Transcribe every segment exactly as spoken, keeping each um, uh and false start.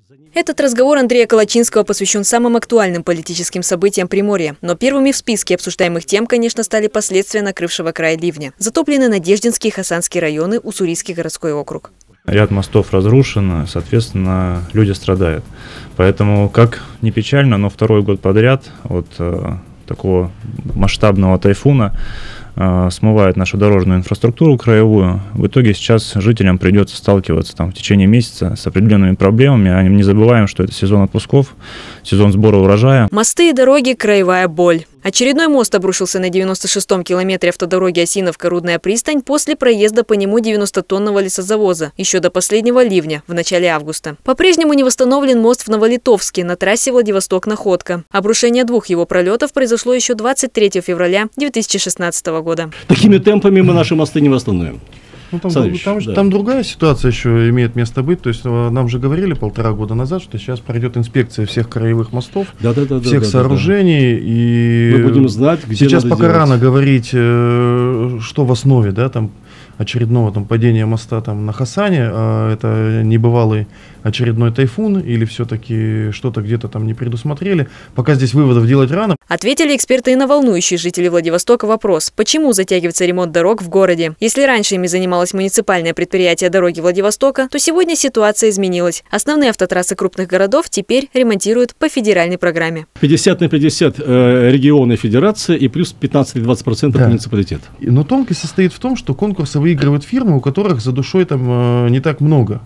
Этот разговор Андрея Калачинского посвящен самым актуальным политическим событиям Приморья. Но первыми в списке обсуждаемых тем, конечно, стали последствия накрывшего край ливня. Затоплены Надеждинский и Хасанский районы, Уссурийский городской округ. Ряд мостов разрушен, соответственно, люди страдают. Поэтому, как ни печально, но второй год подряд от э, такого масштабного тайфуна э, смывает нашу дорожную инфраструктуру краевую. В итоге сейчас жителям придется сталкиваться там, в течение месяца с определенными проблемами. А не забываем, что это сезон отпусков, сезон сбора урожая. Мосты и дороги – краевая боль. Очередной мост обрушился на девяносто шестом километре автодороги Осиновка-Рудная пристань после проезда по нему девяностотонного лесозавоза еще до последнего ливня в начале августа. По-прежнему не восстановлен мост в Новолитовске на трассе Владивосток-Находка. Обрушение двух его пролетов произошло еще двадцать третьего февраля две тысячи шестнадцатого года. Такими темпами мы наши мосты не восстановим. Ну, там, там, там, да. там другая ситуация еще имеет место быть. То есть нам же говорили полтора года назад, что сейчас пройдет инспекция всех краевых мостов, да, да, да, всех да, сооружений. Да, да. И мы будем знать, где сейчас надо пока делать. Рано говорить, что в основе, да, там очередного там падения моста там на Хасане, а это небывалый очередной тайфун или все-таки что-то где-то там не предусмотрели. Пока здесь выводов делать рано. Ответили эксперты и на волнующий жителей Владивостока вопрос, почему затягивается ремонт дорог в городе. Если раньше ими занималось муниципальное предприятие «Дороги Владивостока», то сегодня ситуация изменилась. Основные автотрассы крупных городов теперь ремонтируют по федеральной программе. пятьдесят на пятьдесят э, регионы федерации и плюс пятнадцать-двадцать процентов да. муниципалитет. Но тонкость состоит в том, что конкурсы выигрывают фирмы, у которых за душой там э, не так много.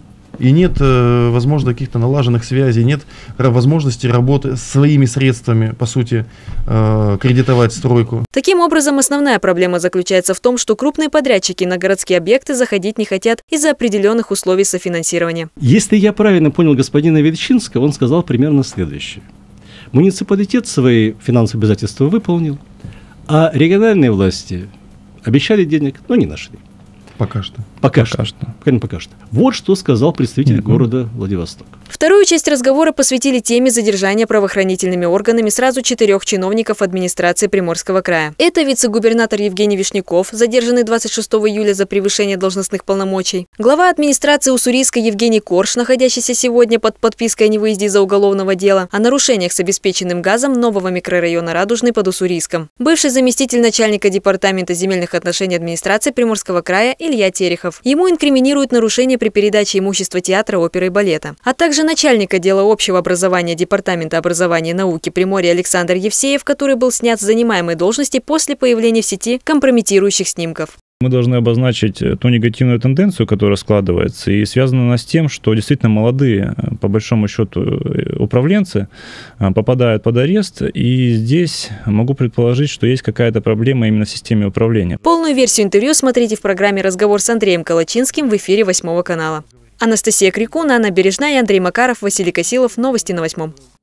И нет, э, возможно, каких-то налаженных связей, нет возможности работы своими средствами, по сути, э, кредитовать стройку. Таким образом, основная проблема заключается в том, что крупные подрядчики на городские объекты заходить не хотят из-за определенных условий софинансирования. Если я правильно понял господина Верчинского, он сказал примерно следующее. Муниципалитет свои финансовые обязательства выполнил, а региональные власти обещали денег, но не нашли. Пока что. Пока, пока что. что. Пока что. Вот что сказал представитель Нет, города Владивосток. Вторую часть разговора посвятили теме задержания правоохранительными органами сразу четырех чиновников администрации Приморского края. Это вице-губернатор Евгений Вишняков, задержанный двадцать шестого июля за превышение должностных полномочий, глава администрации Уссурийска Евгений Корж, находящийся сегодня под подпиской о невыезде из-за уголовного дела, о нарушениях с обеспеченным газом нового микрорайона Радужный под Уссурийском, бывший заместитель начальника департамента земельных отношений администрации Приморского края Илья Терехов. Ему инкриминируют нарушение при передаче имущества театра, оперы и балета, а также начальник отдела общего образования Департамента образования и науки Приморья Александр Евсеев, который был снят с занимаемой должности после появления в сети компрометирующих снимков. Мы должны обозначить ту негативную тенденцию, которая складывается, и связана она с тем, что действительно молодые, по большому счету, управленцы попадают под арест, и здесь могу предположить, что есть какая-то проблема именно в системе управления. Полную версию интервью смотрите в программе «Разговор с Андреем Калачинским» в эфире восьмого канала. Анастасия Крикун, Анна Бережная, Андрей Макаров, Василий Косилов. Новости на восьмом.